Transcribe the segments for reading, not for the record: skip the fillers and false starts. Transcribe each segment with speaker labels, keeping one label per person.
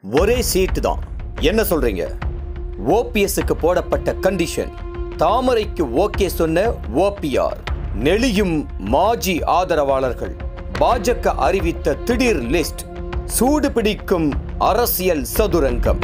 Speaker 1: ஒரே சீட்டு தான். என்ன சொல்றீங்க? ஓபிஎஸ்க்கு போடப்பட்ட கண்டிஷன். தாமரைக்கு ஓகே சொன்ன ஓபிஆர். நெளியும் மாஜி ஆதரவாளர்கள். பாஜக அறிவித்த திடீர் லிஸ்ட். சூடு பிடிக்கும் அரசியல் சதுரங்கம்.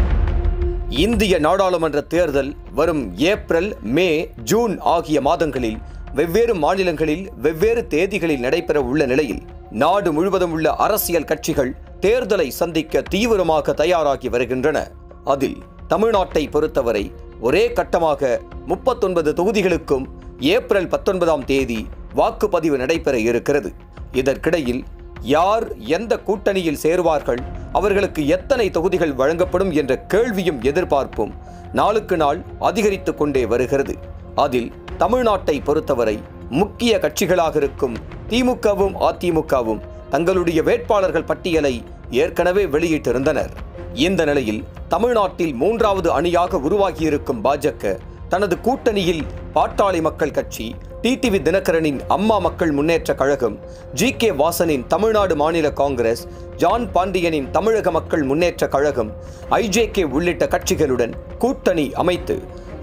Speaker 1: இந்திய நாடாளுமன்ற தேர்தல் வரும் ஏப்ரல், மே, ஜூன் ஆகிய மாதங்களில் வெவ்வேறு மாநிலங்களில் வெவ்வேறு தேதிகளில் நடைபெற உள்ள நிலையில் நாடு முழுவதும் உள்ள அரசியல் கட்சிகள் தேர்தலை சந்திக்க தீவிரமாக தயாராகி வருகின்றன. அதில் தமிழ்நாட்டை பொறுத்தவரை ஒரே கட்டமாக 39 தொகுதிகளுக்கும் ஏப்ரல் 19ஆம் தேதி வாக்குப்பதிவு நடைபெற இருக்கிறது. இதற்கிடையில் யார் எந்த கூட்டணியில் சேருவார்கள், அவர்களுக்கு எத்தனை தொகுதிகள் வழங்கப்படும் என்ற கேள்வியும் எதிர்பார்ப்பும் நாளுக்கு நாள் அதிகரித்துக் கொண்டே வருகிறது. அதில் தமிழ்நாட்டை பொறுத்தவரை முக்கிய கட்சிகளாக இருக்கும் திமுகவும் அதிமுகவும் தங்களுடைய வேட்பாளர்கள் பட்டியலை ஏற்கனவே வெளியிட்டிருந்தனர். இந்த நிலையில் தமிழ்நாட்டில் 3வது அணியாக உருவாகியிருக்கும் பாஜக தனது கூட்டணியில் பாட்டாளி மக்கள் கட்சி, டிடிவி தினகரனின் அம்மா மக்கள் முன்னேற்ற கழகம், ஜி.கே. வாசனின் தமிழ்நாடு மாநில காங்கிரஸ், ஜான் பாண்டியனின் தமிழக மக்கள் முன்னேற்ற கழகம், ஐஜேகே உள்ளிட்ட கட்சிகளுடன் கூட்டணி அமைத்து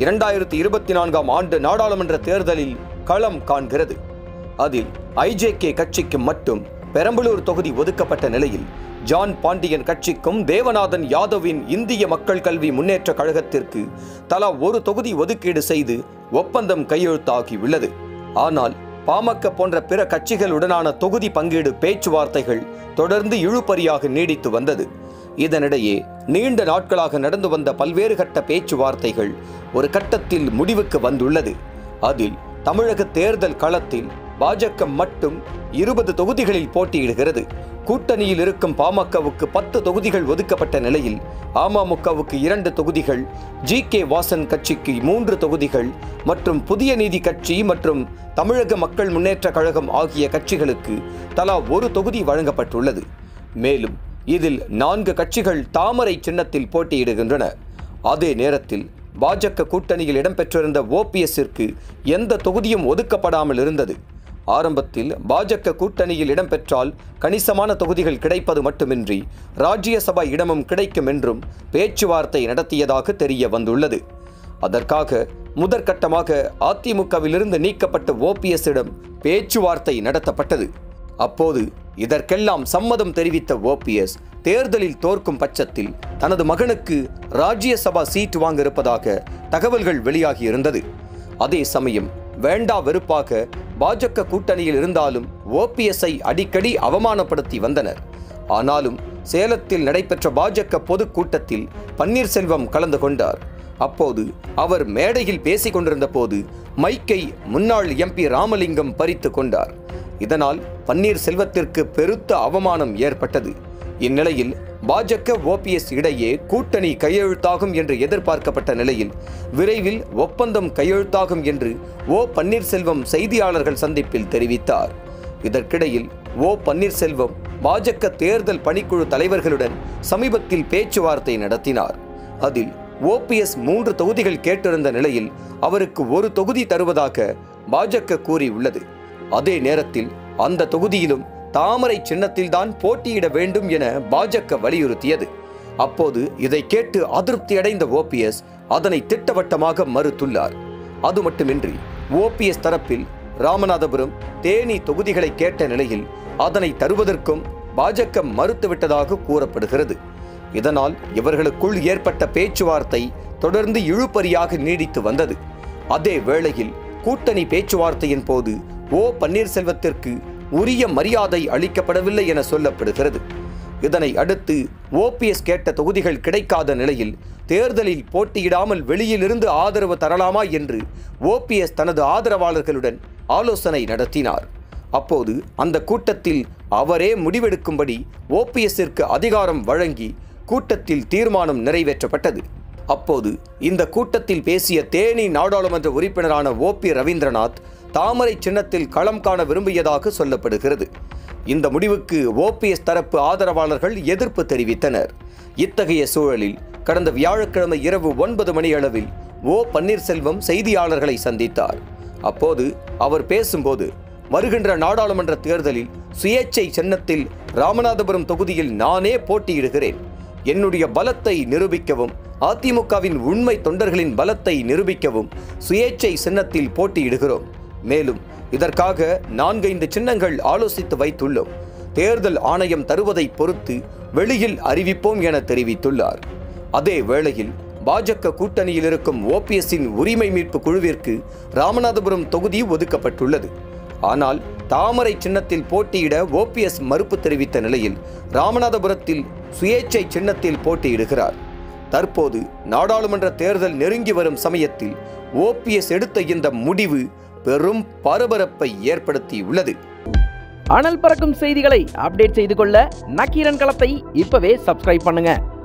Speaker 1: 2024ஆம் ஆண்டு நாடாளுமன்ற தேர்தலில் களம் காண்கிறது. அதில் ஐஜேகே கட்சிக்கு மட்டும் பெரம்பலூர் தொகுதி ஒதுக்கப்பட்ட நிலையில் ஜான் பாண்டியன் கட்சிக்கும் தேவநாதன் யாதவின் இந்திய மக்கள் கல்வி முன்னேற்ற கழகத்திற்கு தலா ஒரு தொகுதி ஒதுக்கீடு செய்து ஒப்பந்தம் கையெழுத்தாகியுள்ளது. ஆனால் பாமக போன்ற பிற கட்சிகளுடனான தொகுதி பங்கீடு பேச்சுவார்த்தைகள் தொடர்ந்து இழுபறியாக நீடித்து வந்தது. இதனிடையே நீண்ட நாட்களாக நடந்து வந்த பல்வேறு கட்ட பேச்சுவார்த்தைகள் ஒரு கட்டத்தில் முடிவுக்கு வந்துள்ளது. அதில் தமிழக தேர்தல் களத்தில் பாஜக மட்டும் 20 தொகுதிகளில் போட்டியிடுகிறது. கூட்டணியில் இருக்கும் பாமகவுக்கு 10 தொகுதிகள் ஒதுக்கப்பட்ட நிலையில் அமமுகவுக்கு 2 தொகுதிகள், ஜி.கே. வாசன் கட்சிக்கு 3 தொகுதிகள் மற்றும் புதிய நீதி கட்சி மற்றும் தமிழக மக்கள் முன்னேற்ற கழகம் ஆகிய கட்சிகளுக்கு தலா ஒரு தொகுதி வழங்கப்பட்டுள்ளது. மேலும் இதில் 4 கட்சிகள் தாமரை சின்னத்தில் போட்டியிடுகின்றன. அதே நேரத்தில் பாஜக கூட்டணியில் இடம்பெற்றிருந்த ஓபிஎஸ்ஸிற்கு எந்த தொகுதியும் ஒதுக்கப்படாமல் இருந்தது. ஆரம்பத்தில் பாஜக கூட்டணியில் இடம்பெற்றால் கணிசமான தொகுதிகள் கிடைப்பது மட்டுமின்றி ராஜ்யசபா இடமும் கிடைக்கும் என்றும் பேச்சுவார்த்தை நடத்தியதாக தெரிய வந்துள்ளது. அதற்காக முதற்கட்டமாக அதிமுகவிலிருந்து நீக்கப்பட்ட ஓபிஎஸ்ஸிடம் பேச்சுவார்த்தை நடத்தப்பட்டது. அப்போது இதற்கெல்லாம் சம்மதம் தெரிவித்த ஓபிஎஸ் தேர்தலில் தோற்கும் பட்சத்தில் தனது மகனுக்கு ராஜ்யசபா சீட் வாங்க இருப்பதாக தகவல்கள் வெளியாகியிருந்தது. அதே சமயம் வேண்டா வெறுப்பாக பாஜக கூட்டணியில் இருந்தாலும் ஓபிஎஸ்ஐ அடிக்கடி அவமானப்படுத்தி வந்தனர். ஆனாலும் சேலத்தில் நடைபெற்ற பாஜக பொதுக்கூட்டத்தில் பன்னீர்செல்வம் கலந்து கொண்டார். அப்போது அவர் மேடையில் பேசிக் கொண்டிருந்த போது மைக்கை முன்னாள் எம்பி ராமலிங்கம் பறித்து கொண்டார். இதனால் பன்னீர்செல்வத்திற்கு பெருத்த அவமானம் ஏற்பட்டது. இந்நிலையில் பாஜக ஓபிஎஸ் இடையே கூட்டணி கையெழுத்தாகும் என்று எதிர்பார்க்கப்பட்ட நிலையில் விரைவில் ஒப்பந்தம் கையெழுத்தாகும் என்று பன்னீர்செல்வம் செய்தியாளர்கள் சந்திப்பில் தெரிவித்தார். இதற்கிடையில் பன்னீர்செல்வம் பாஜக தேர்தல் பணிக்குழு தலைவர்களுடன் சமீபத்தில் பேச்சுவார்த்தை நடத்தினார். அதில் ஓபிஎஸ் 3 தொகுதிகள் கேட்டிருந்த நிலையில் அவருக்கு ஒரு தொகுதி தருவதாக பாஜக கூறியுள்ளது. அதே நேரத்தில் அந்த தொகுதியிலும் தாமரை சின்னத்தில்தான் போட்டியிட வேண்டும் என பாஜக வலியுறுத்தியது. அப்போது இதை கேட்டு அதிருப்தி அடைந்த ஓபிஎஸ் அதனை திட்டவட்டமாக மறுத்துள்ளார். அது மட்டுமின்றி ஓபிஎஸ் தரப்பில் ராமநாதபுரம், தேனி தொகுதிகளை கேட்ட நிலையில் அதனை தருவதற்கும் பாஜக மறுத்துவிட்டதாக கூறப்படுகிறது. இதனால் இவர்களுக்குள் ஏற்பட்ட பேச்சுவார்த்தை தொடர்ந்து இழுபறியாக நீடித்து வந்தது. அதே வேளையில் கூட்டணி பேச்சுவார்த்தையின் போது பன்னீர்செல்வத்திற்கு உரிய மரியாதை அளிக்கப்படவில்லை என சொல்லப்படுகிறது. இதனை அடுத்து ஓபிஎஸ் கேட்ட தொகுதிகள் கிடைக்காத நிலையில் தேர்தலில் போட்டியிடாமல் வெளியிலிருந்து ஆதரவு தரலாமா என்று ஓபிஎஸ் தனது ஆதரவாளர்களுடன் ஆலோசனை நடத்தினார். அப்போது அந்த கூட்டத்தில் அவரே முடிவெடுக்கும்படி ஓபிஎஸ்ஸிற்கு அதிகாரம் வழங்கி கூட்டத்தில் தீர்மானம் நிறைவேற்றப்பட்டது. அப்போது இந்த கூட்டத்தில் பேசிய தேனி நாடாளுமன்ற உறுப்பினரான பி. ரவீந்திரநாத் தாமரை சின்னத்தில் களம் காண விரும்பியதாக சொல்லப்படுகிறது. இந்த முடிவுக்கு ஓபிஎஸ் தரப்பு ஆதரவாளர்கள் எதிர்ப்பு தெரிவித்தனர். இத்தகைய சூழலில் கடந்த வியாழக்கிழமை இரவு 9 மணி அளவில் பன்னீர்செல்வம் செய்தியாளர்களை சந்தித்தார். அப்போது அவர் பேசும்போது, வருகின்ற நாடாளுமன்ற தேர்தலில் சுயேச்சை சின்னத்தில் ராமநாதபுரம் தொகுதியில் நானே போட்டியிடுகிறேன். என்னுடைய பலத்தை நிரூபிக்கவும், அதிமுகவின் உண்மை தொண்டர்களின் பலத்தை நிரூபிக்கவும் சுயேச்சை சின்னத்தில் போட்டியிடுகிறோம். மேலும் இதற்காக 4-5 சின்னங்கள் ஆலோசித்து வைத்துள்ளோம். தேர்தல் ஆணையம் தருவதை பொறுத்து வெளியில் அறிவிப்போம் என தெரிவித்துள்ளார். அதே வேளையில் பாஜக கூட்டணியில் இருக்கும் ஓபிஎஸ்ஸின் உரிமை மீட்பு குழுவிற்கு ராமநாதபுரம் தொகுதி ஒதுக்கப்பட்டுள்ளது. ஆனால் தாமரை சின்னத்தில் போட்டியிட ஓபிஎஸ் மறுப்பு தெரிவித்த நிலையில் ராமநாதபுரத்தில் சுயேச்சை சின்னத்தில் போட்டியிடுகிறார். தற்போது நாடாளுமன்ற தேர்தல் நெருங்கி வரும் சமயத்தில் ஓபிஎஸ் எடுத்த இந்த முடிவு பெரும் பரபரப்பை ஏற்படுத்தியுள்ளது.
Speaker 2: அனல் பறக்கும் செய்திகளை அப்டேட் செய்து கொள்ள நக்கீரன் களத்தை இப்பவே சப்ஸ்கிரைப் பண்ணுங்க.